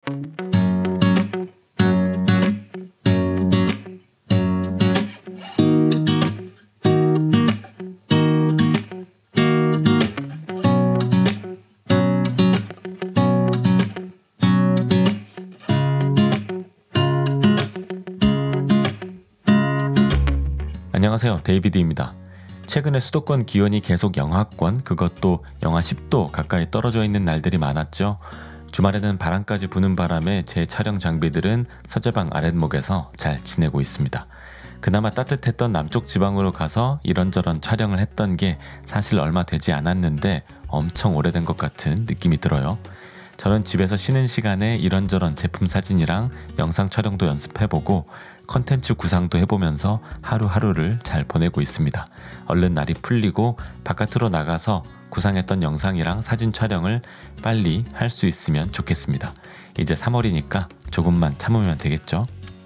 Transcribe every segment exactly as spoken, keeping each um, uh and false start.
안녕하세요, 데이비드입니다. 최근에 수도권 기온이 계속 영하권, 그것도 영하 십 도 가까이 떨어져 있는 날들이 많았죠. 주말에는 바람까지 부는 바람에 제 촬영 장비들은 서재방 아랫목에서 잘 지내고 있습니다. 그나마 따뜻했던 남쪽 지방으로 가서 이런저런 촬영을 했던 게 사실 얼마 되지 않았는데 엄청 오래된 것 같은 느낌이 들어요. 저는 집에서 쉬는 시간에 이런저런 제품 사진이랑 영상 촬영도 연습해보고 컨텐츠 구상도 해보면서 하루하루를 잘 보내고 있습니다. 얼른 날이 풀리고 바깥으로 나가서 구상했던 영상이랑 사진 촬영을 빨리 할 수 있으면 좋겠습니다. 이제 삼월이니까 조금만 참으면 되겠죠?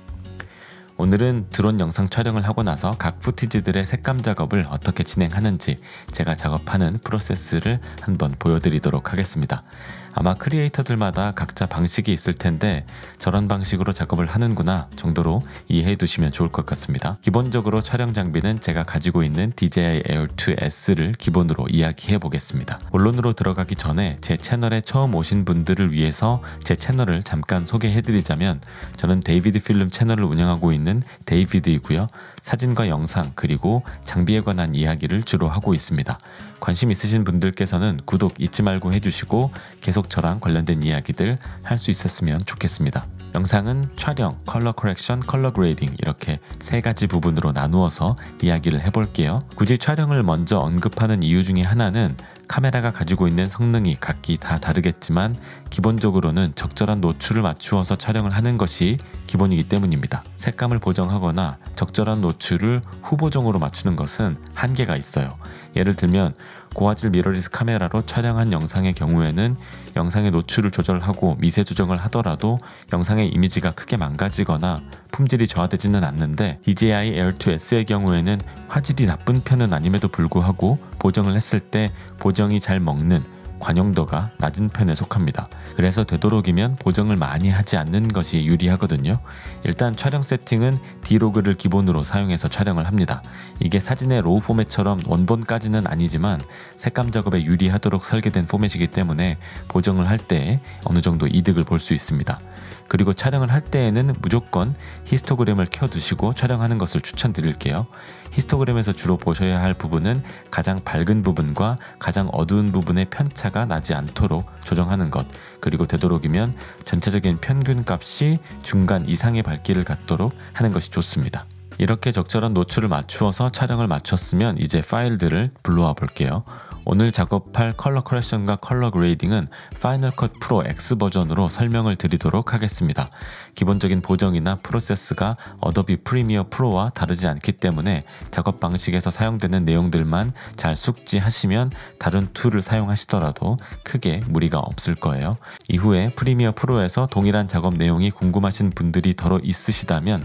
오늘은 드론 영상 촬영을 하고 나서 각 푸티지들의 색감 작업을 어떻게 진행하는지 제가 작업하는 프로세스를 한번 보여드리도록 하겠습니다. 아마 크리에이터들마다 각자 방식이 있을 텐데 저런 방식으로 작업을 하는구나 정도로 이해해 두시면 좋을 것 같습니다. 기본적으로 촬영 장비는 제가 가지고 있는 디제이아이 에어 투 에스를 기본으로 이야기해 보겠습니다. 본론으로 들어가기 전에 제 채널에 처음 오신 분들을 위해서 제 채널을 잠깐 소개해 드리자면 저는 데이비드 필름 채널을 운영하고 있는 데이비드이고요. 사진과 영상 그리고 장비에 관한 이야기를 주로 하고 있습니다. 관심 있으신 분들께서는 구독 잊지 말고 해주시고 계속 저랑 관련된 이야기들 할 수 있었으면 좋겠습니다. 영상은 촬영, 컬러 커렉션, 컬러 그레이딩 이렇게 세 가지 부분으로 나누어서 이야기를 해볼게요. 굳이 촬영을 먼저 언급하는 이유 중에 하나는 카메라가 가지고 있는 성능이 각기 다 다르겠지만 기본적으로는 적절한 노출을 맞추어서 촬영을 하는 것이 기본이기 때문입니다. 색감을 보정하거나 적절한 노출을 후보정으로 맞추는 것은 한계가 있어요. 예를 들면 고화질 미러리스 카메라로 촬영한 영상의 경우에는 영상의 노출을 조절하고 미세 조정을 하더라도 영상의 이미지가 크게 망가지거나 품질이 저하되지는 않는데 디제이아이 에어 투 에스의 경우에는 화질이 나쁜 편은 아님에도 불구하고 보정을 했을 때 보정이 잘 먹는 관용도가 낮은 편에 속합니다. 그래서 되도록이면 보정을 많이 하지 않는 것이 유리하거든요. 일단 촬영 세팅은 디로그를 기본으로 사용해서 촬영을 합니다. 이게 사진의 로우 포맷처럼 원본까지는 아니지만 색감 작업에 유리하도록 설계된 포맷이기 때문에 보정을 할 때 어느 정도 이득을 볼 수 있습니다. 그리고 촬영을 할 때에는 무조건 히스토그램을 켜두시고 촬영하는 것을 추천드릴게요. 히스토그램에서 주로 보셔야 할 부분은 가장 밝은 부분과 가장 어두운 부분의 편차가 나지 않도록 조정하는 것, 그리고 되도록이면 전체적인 평균 값이 중간 이상의 밝기를 갖도록 하는 것이 좋습니다. 이렇게 적절한 노출을 맞추어서 촬영을 마쳤으면 이제 파일들을 불러와 볼게요. 오늘 작업할 컬러 커렉션과 컬러 그레이딩은 파이널 컷 프로 X 버전으로 설명을 드리도록 하겠습니다. 기본적인 보정이나 프로세스가 어도비 프리미어 프로와 다르지 않기 때문에 작업 방식에서 사용되는 내용들만 잘 숙지하시면 다른 툴을 사용하시더라도 크게 무리가 없을 거예요. 이후에 프리미어 프로에서 동일한 작업 내용이 궁금하신 분들이 더러 있으시다면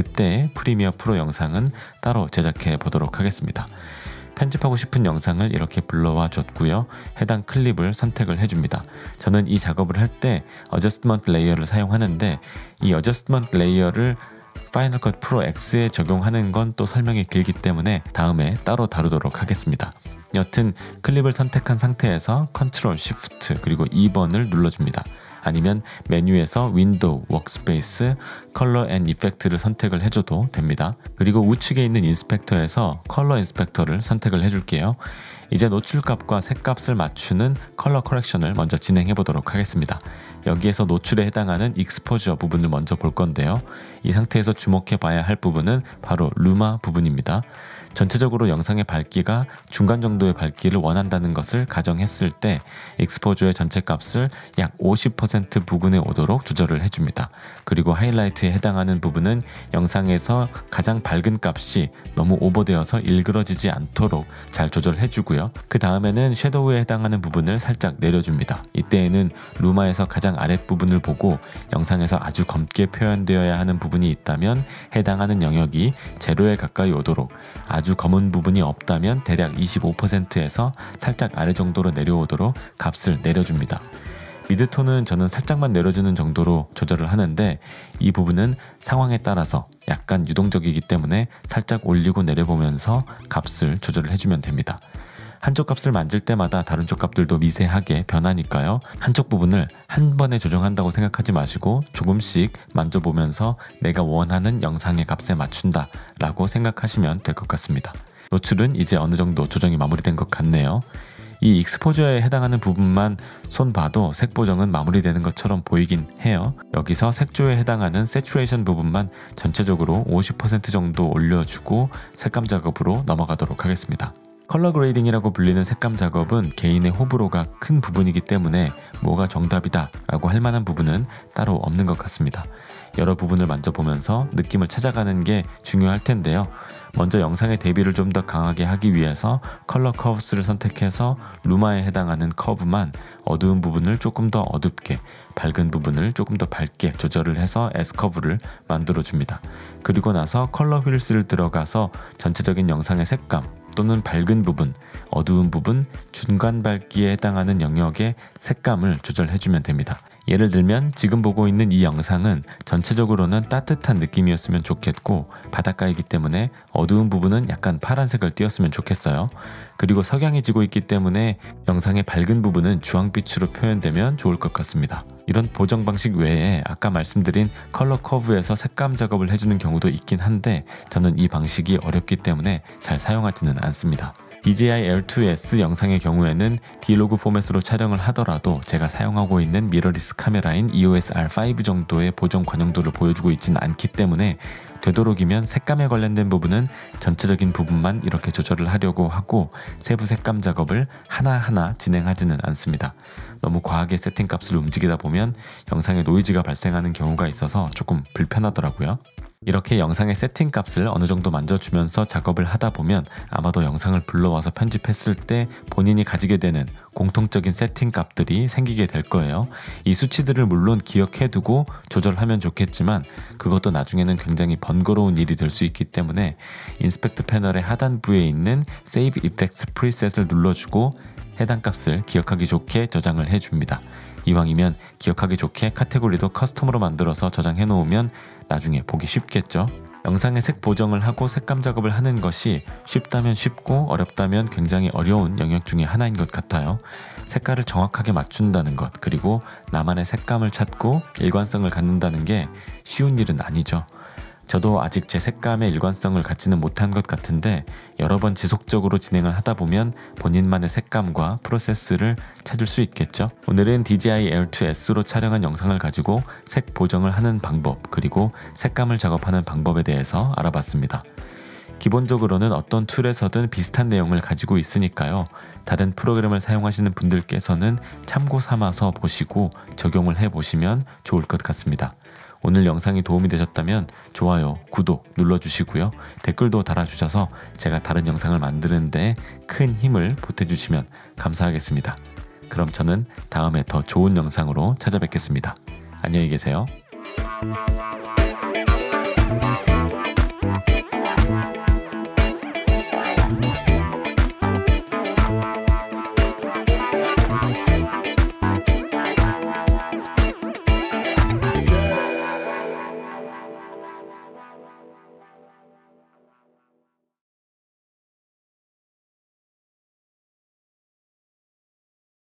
그때 프리미어 프로 영상은 따로 제작해 보도록 하겠습니다. 편집하고 싶은 영상을 이렇게 불러와 줬고요. 해당 클립을 선택을 해줍니다. 저는 이 작업을 할 때 어저스트먼트 레이어를 사용하는데 이 어저스트먼트 레이어를 파이널 컷 프로 X에 적용하는 건 또 설명이 길기 때문에 다음에 따로 다루도록 하겠습니다. 여튼 클립을 선택한 상태에서 컨트롤 쉬프트 그리고 이 번을 눌러줍니다. 아니면 메뉴에서 윈도우, 워크스페이스, 컬러 앤 이펙트를 선택을 해줘도 됩니다. 그리고 우측에 있는 인스펙터에서 컬러 인스펙터를 선택을 해줄게요. 이제 노출값과 색값을 맞추는 컬러 커렉션을 먼저 진행해 보도록 하겠습니다. 여기에서 노출에 해당하는 익스포저 부분을 먼저 볼 건데요. 이 상태에서 주목해 봐야 할 부분은 바로 루마 부분입니다. 전체적으로 영상의 밝기가 중간 정도의 밝기를 원한다는 것을 가정했을 때 익스포저의 전체 값을 약 오십 퍼센트 부근에 오도록 조절을 해줍니다. 그리고 하이라이트에 해당하는 부분은 영상에서 가장 밝은 값이 너무 오버되어서 일그러지지 않도록 잘 조절해주고요. 그 다음에는 섀도우에 해당하는 부분을 살짝 내려줍니다. 이때에는 루마에서 가장 아랫부분을 보고 영상에서 아주 검게 표현되어야 하는 부분이 있다면 해당하는 영역이 제로에 가까이 오도록, 아주 검은 부분이 없다면 대략 이십오 퍼센트에서 살짝 아래 정도로 내려오도록 값을 내려줍니다. 미드톤은 저는 살짝만 내려주는 정도로 조절을 하는데 이 부분은 상황에 따라서 약간 유동적이기 때문에 살짝 올리고 내려보면서 값을 조절을 해주면 됩니다. 한쪽 값을 만질 때마다 다른 쪽 값들도 미세하게 변하니까요. 한쪽 부분을 한 번에 조정한다고 생각하지 마시고 조금씩 만져보면서 내가 원하는 영상의 값에 맞춘다 라고 생각하시면 될 것 같습니다. 노출은 이제 어느 정도 조정이 마무리된 것 같네요. 이 익스포저에 해당하는 부분만 손 봐도 색 보정은 마무리되는 것처럼 보이긴 해요. 여기서 색조에 해당하는 세츄레이션 부분만 전체적으로 오십 퍼센트 정도 올려주고 색감 작업으로 넘어가도록 하겠습니다. 컬러 그레이딩이라고 불리는 색감 작업은 개인의 호불호가 큰 부분이기 때문에 뭐가 정답이다 라고 할 만한 부분은 따로 없는 것 같습니다. 여러 부분을 만져보면서 느낌을 찾아가는 게 중요할 텐데요. 먼저 영상의 대비를 좀 더 강하게 하기 위해서 컬러 커브스를 선택해서 루마에 해당하는 커브만 어두운 부분을 조금 더 어둡게, 밝은 부분을 조금 더 밝게 조절을 해서 S커브를 만들어 줍니다. 그리고 나서 컬러 휠스를 들어가서 전체적인 영상의 색감 또는 밝은 부분, 어두운 부분, 중간 밝기에 해당하는 영역의 색감을 조절해주면 됩니다. 예를 들면 지금 보고 있는 이 영상은 전체적으로는 따뜻한 느낌이었으면 좋겠고 바닷가이기 때문에 어두운 부분은 약간 파란색을 띄었으면 좋겠어요. 그리고 석양이 지고 있기 때문에 영상의 밝은 부분은 주황빛으로 표현되면 좋을 것 같습니다. 이런 보정 방식 외에 아까 말씀드린 컬러 커브에서 색감 작업을 해주는 경우도 있긴 한데 저는 이 방식이 어렵기 때문에 잘 사용하지는 않습니다. 디제이아이 에어 투 에스 영상의 경우에는 D-Log 포맷으로 촬영을 하더라도 제가 사용하고 있는 미러리스 카메라인 이오에스 알 파이브 정도의 보정 관용도를 보여주고 있지는 않기 때문에 되도록이면 색감에 관련된 부분은 전체적인 부분만 이렇게 조절을 하려고 하고 세부 색감 작업을 하나하나 진행하지는 않습니다. 너무 과하게 세팅 값을 움직이다 보면 영상에 노이즈가 발생하는 경우가 있어서 조금 불편하더라고요. 이렇게 영상의 세팅 값을 어느 정도 만져주면서 작업을 하다 보면 아마도 영상을 불러와서 편집했을 때 본인이 가지게 되는 공통적인 세팅 값들이 생기게 될 거예요. 이 수치들을 물론 기억해두고 조절하면 좋겠지만 그것도 나중에는 굉장히 번거로운 일이 될 수 있기 때문에 인스펙트 패널의 하단부에 있는 Save Effects 프리셋을 눌러주고 해당 값을 기억하기 좋게 저장을 해줍니다. 이왕이면 기억하기 좋게 카테고리도 커스텀으로 만들어서 저장해 놓으면 나중에 보기 쉽겠죠. 영상의 색 보정을 하고 색감 작업을 하는 것이 쉽다면 쉽고 어렵다면 굉장히 어려운 영역 중에 하나인 것 같아요. 색깔을 정확하게 맞춘다는 것, 그리고 나만의 색감을 찾고 일관성을 갖는다는 게 쉬운 일은 아니죠. 저도 아직 제 색감의 일관성을 갖지는 못한 것 같은데 여러 번 지속적으로 진행을 하다 보면 본인만의 색감과 프로세스를 찾을 수 있겠죠. 오늘은 디제이아이 에어 투 에스로 촬영한 영상을 가지고 색 보정을 하는 방법, 그리고 색감을 작업하는 방법에 대해서 알아봤습니다. 기본적으로는 어떤 툴에서든 비슷한 내용을 가지고 있으니까요. 다른 프로그램을 사용하시는 분들께서는 참고 삼아서 보시고 적용을 해보시면 좋을 것 같습니다. 오늘 영상이 도움이 되셨다면 좋아요, 구독 눌러주시고요. 댓글도 달아주셔서 제가 다른 영상을 만드는데 큰 힘을 보태주시면 감사하겠습니다. 그럼 저는 다음에 더 좋은 영상으로 찾아뵙겠습니다. 안녕히 계세요.